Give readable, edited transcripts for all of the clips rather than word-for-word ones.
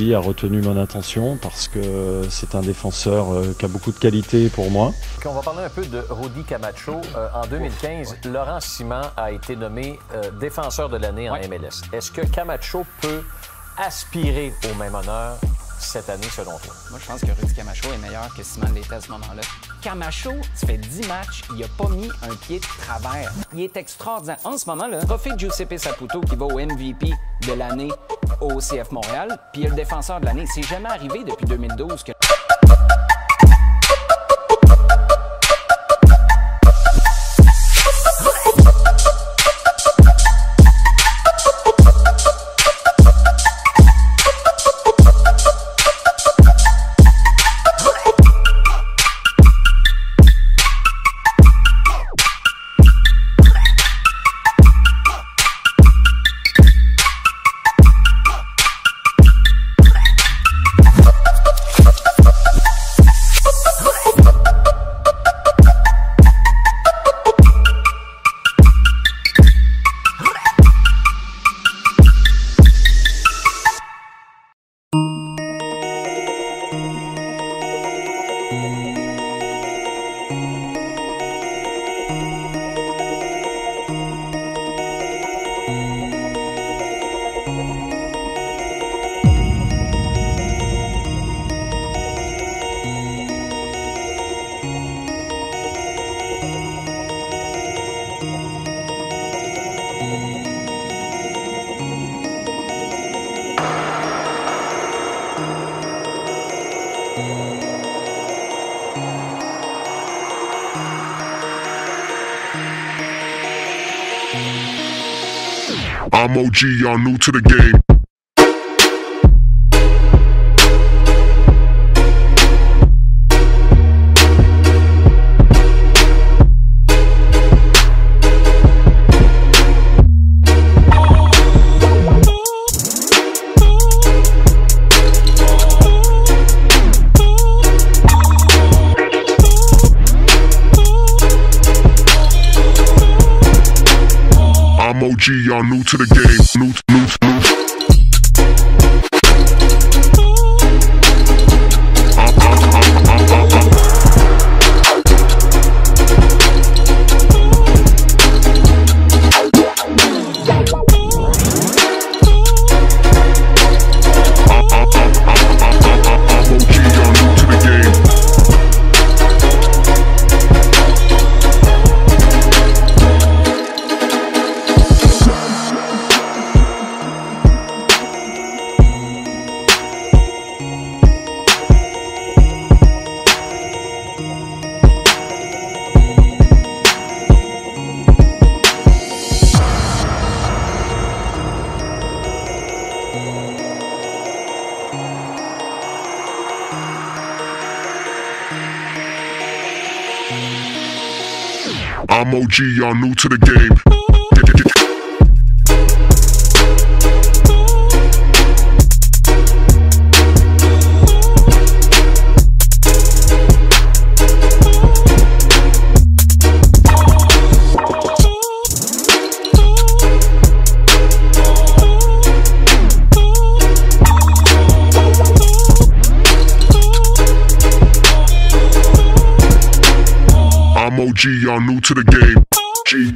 lui a retenu mon attention parce que c'est un défenseur qui a beaucoup de qualité pour moi. On va parler un peu de Rudy Camacho. En 2015, Laurent Simon a été nommé défenseur de l'année en MLS. Est-ce que Camacho peut aspirer au même honneur cette année, selon toi? Moi, je pense que Rudy Camacho est meilleur que Simon l'était à ce moment-là. Camacho, ça fait 10 matchs, il n'a pas mis un pied de travers. Il est extraordinaire. En ce moment-là, trophée Giuseppe Saputo qui va au MVP de l'année au CF Montréal, puis il est le défenseur de l'année. C'est jamais arrivé depuis 2012 que... I'm OG, y'all new to the game. I'm OG, y'all new to the game. New. I'm OG, y'all new to the game. I'm OG, y'all new to the game. G.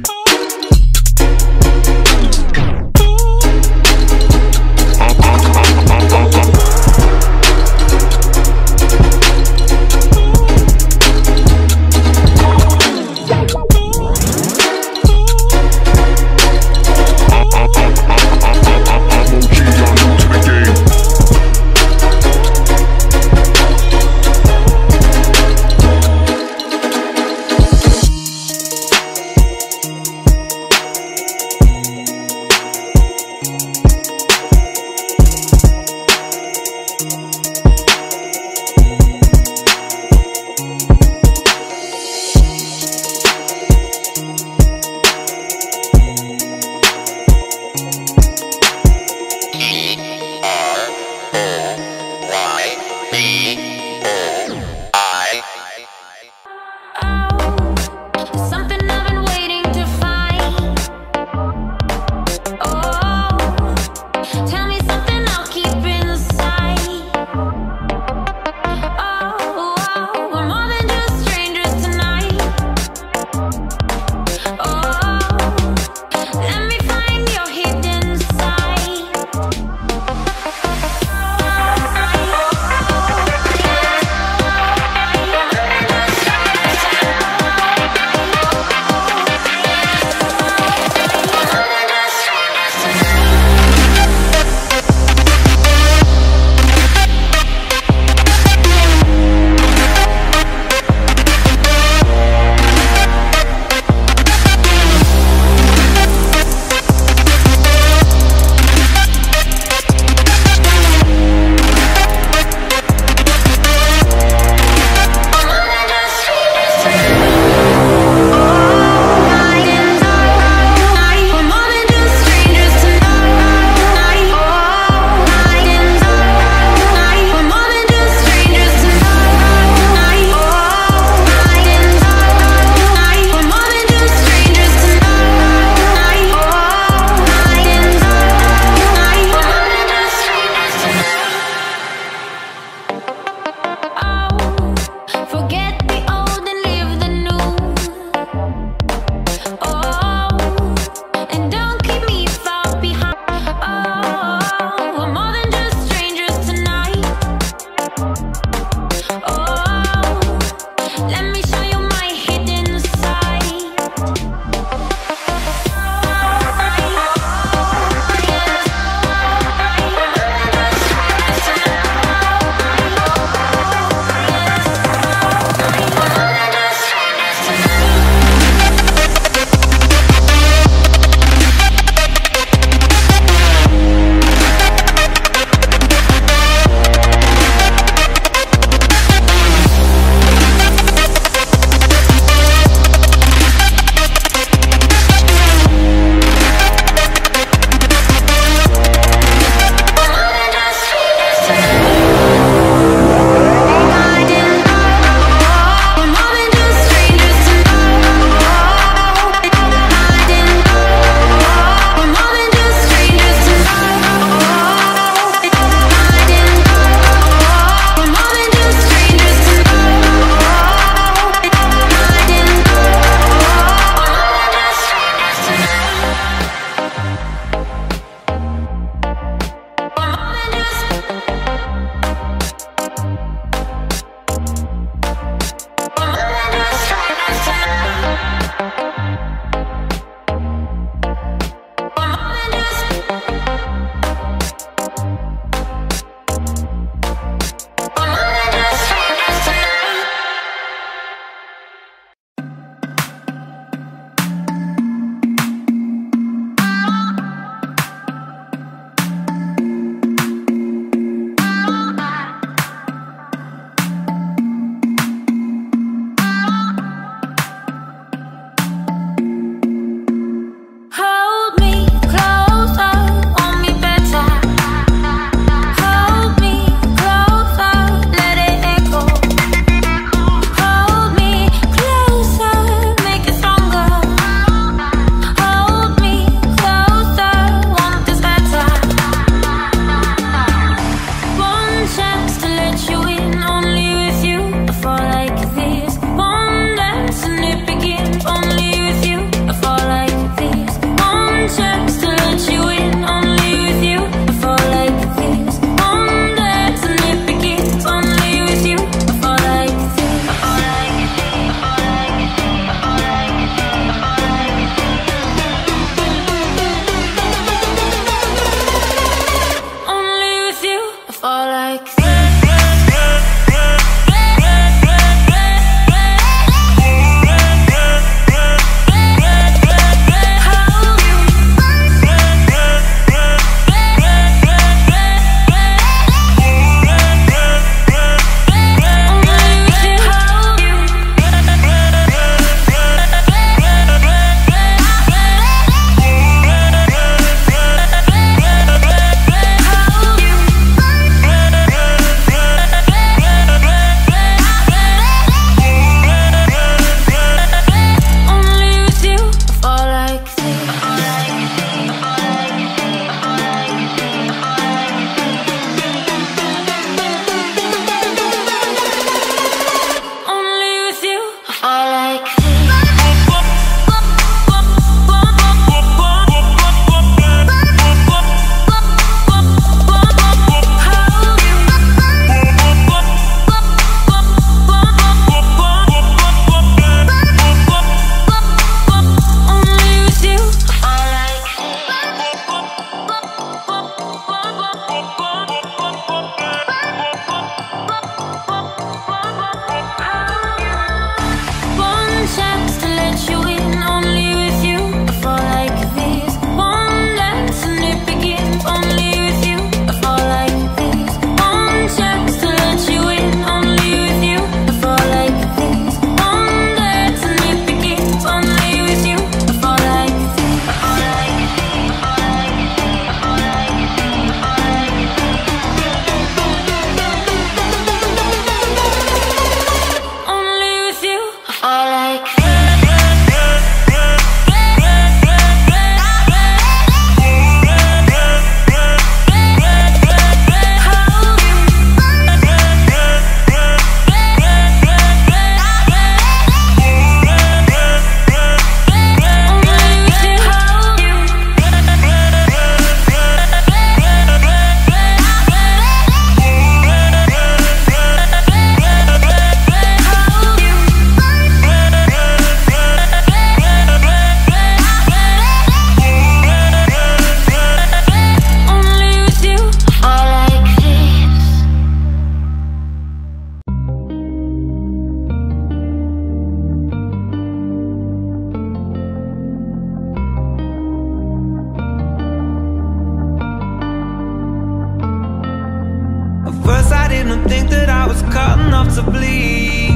was cutting off to bleed.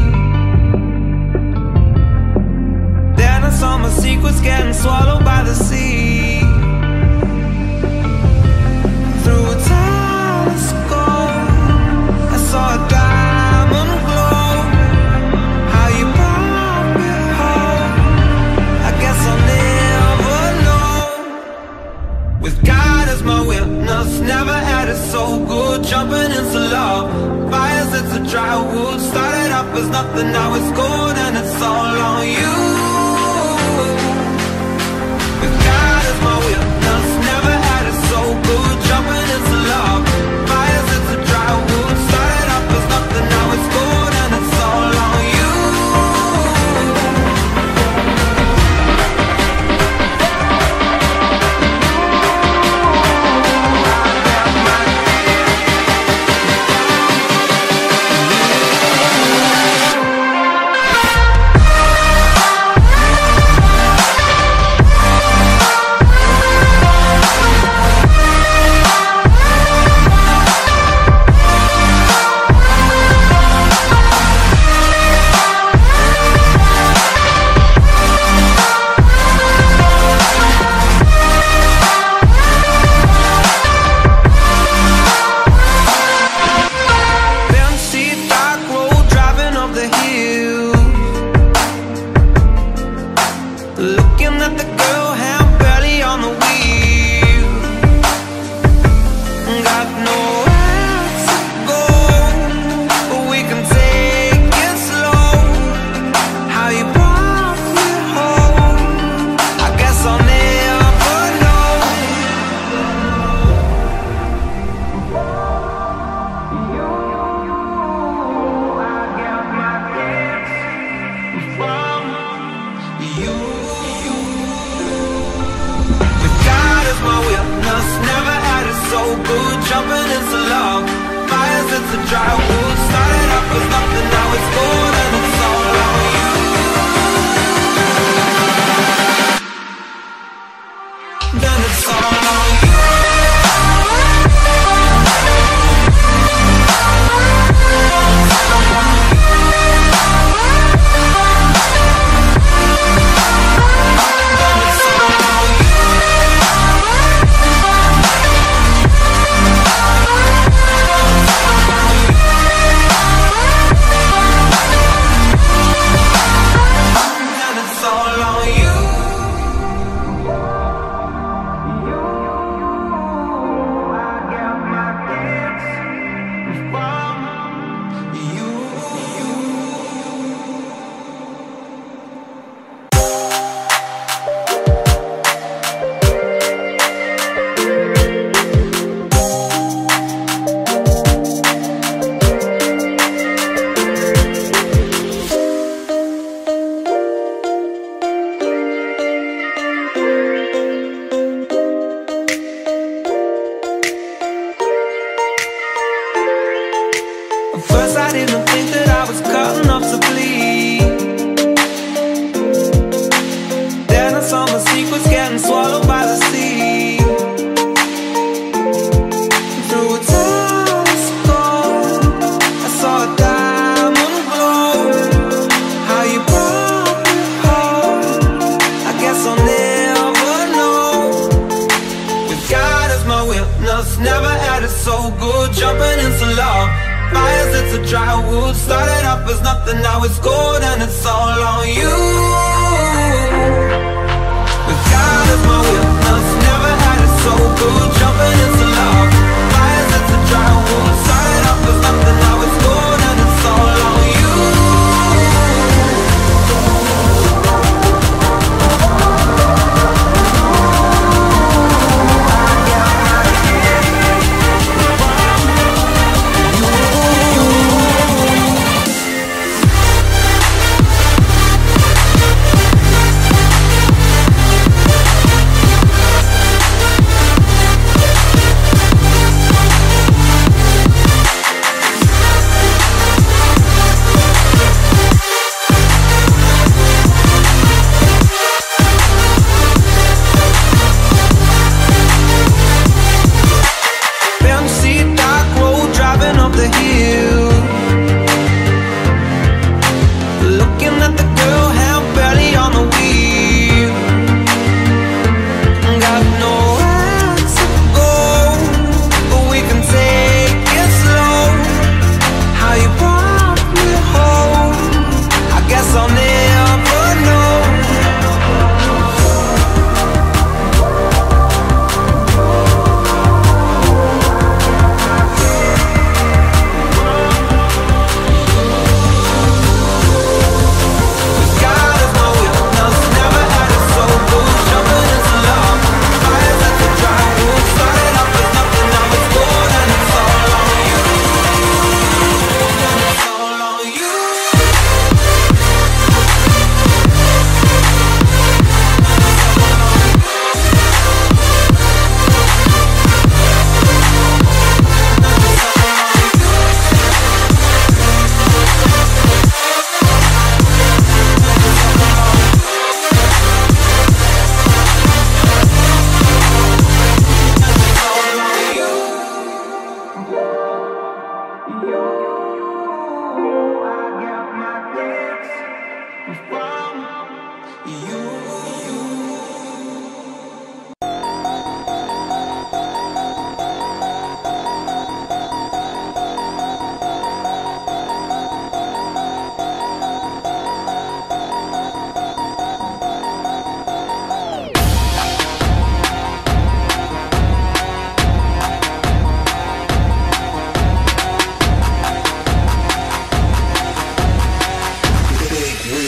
Then I saw my secrets getting swallowed by the sea. Through a telescope, I saw a diamond glow. How you brought me home, I guess I'll never know. With God as my witness, never had it so good. Jumping into love, fires it's a dry wood. Started up as nothing, now it's gold, and it's all on you. With God as my witness, never had it so good. Jumping into love, fires it's a dry wood. Started up as nothing, now it's gold, and it's all on you.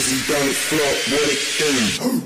Wizzy don't flop, what it do?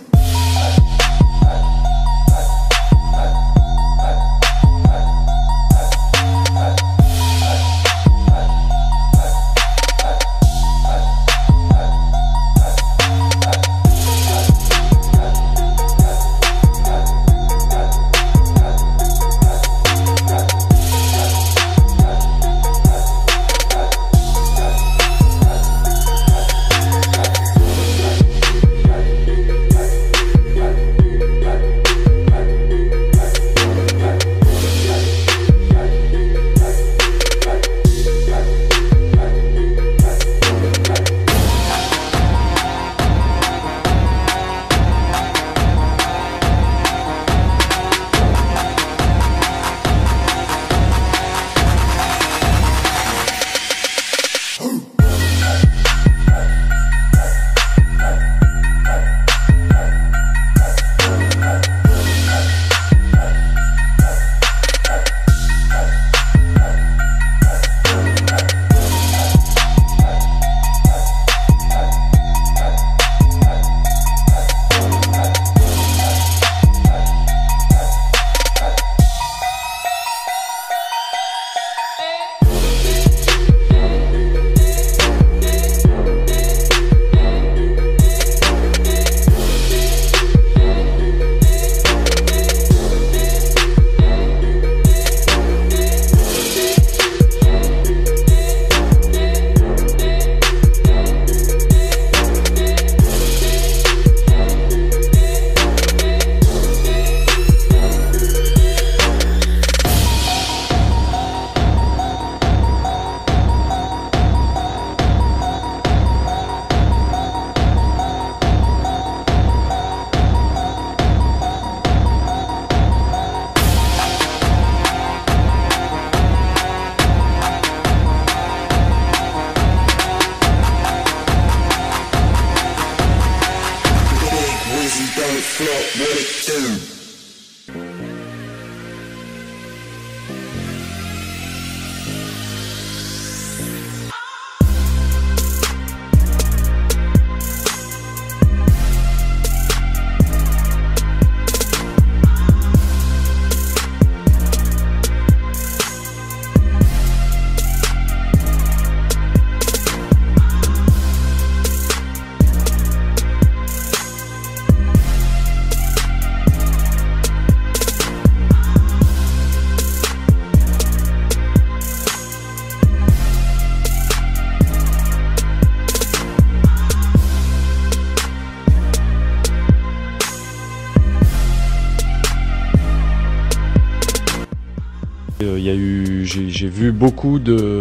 J'ai vu beaucoup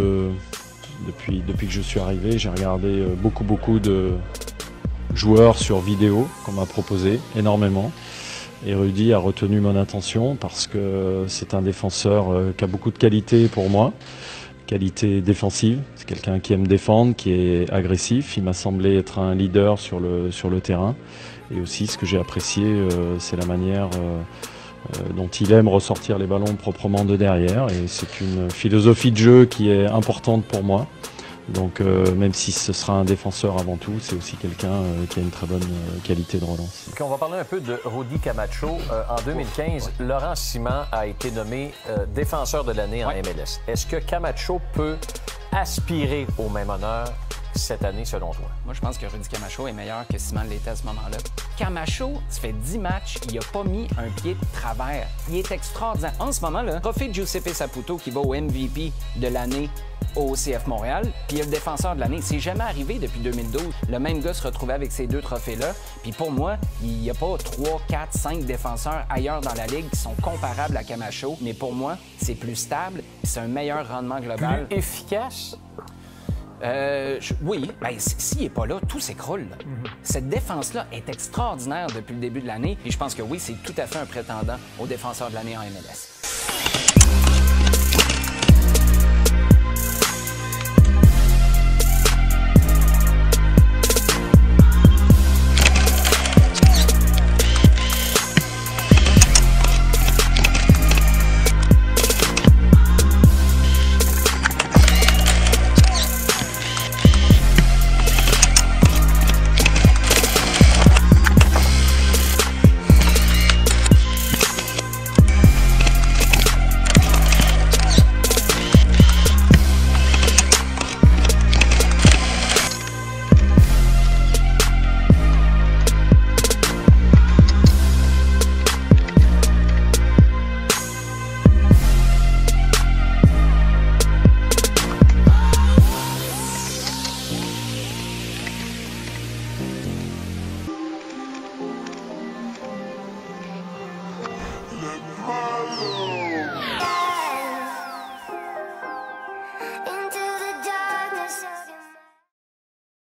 depuis que je suis arrivé, j'ai regardé beaucoup de joueurs sur vidéo qu'on m'a proposé, énormément. Et Rudy a retenu mon attention parce que c'est un défenseur qui a beaucoup de qualité pour moi, qualité défensive. C'est quelqu'un qui aime défendre, qui est agressif. Il m'a semblé être un leader sur le terrain. Et aussi, ce que j'ai apprécié, c'est la manière dont il aime ressortir les ballons proprement de derrière. Et c'est une philosophie de jeu qui est importante pour moi. Donc même si ce sera un défenseur avant tout, c'est aussi quelqu'un qui a une très bonne qualité de relance. Okay, on va parler un peu de Rudy Camacho. En 2015, Laurent Simon a été nommé défenseur de l'année en MLS. Est-ce que Camacho peut aspirer au même honneur cette année, selon toi? Moi, je pense que Rudy Camacho est meilleur que Simon l'était à ce moment-là. Camacho, ça fait 10 matchs, il n'a pas mis un pied de travers. Il est extraordinaire. En ce moment-là, trophée Giuseppe Saputo qui va au MVP de l'année au CF Montréal, puis il est le défenseur de l'année. C'est jamais arrivé depuis 2012. Le même gars se retrouvait avec ces deux trophées-là. Puis pour moi, il n'y a pas 3, 4, 5 défenseurs ailleurs dans la Ligue qui sont comparables à Camacho. Mais pour moi, c'est plus stable, c'est un meilleur rendement global. Plus efficace? Oui, ben, s'il n'est pas là, tout s'écroule. Cette défense-là est extraordinaire depuis le début de l'année et je pense que oui, c'est tout à fait un prétendant au défenseur de l'année en MLS.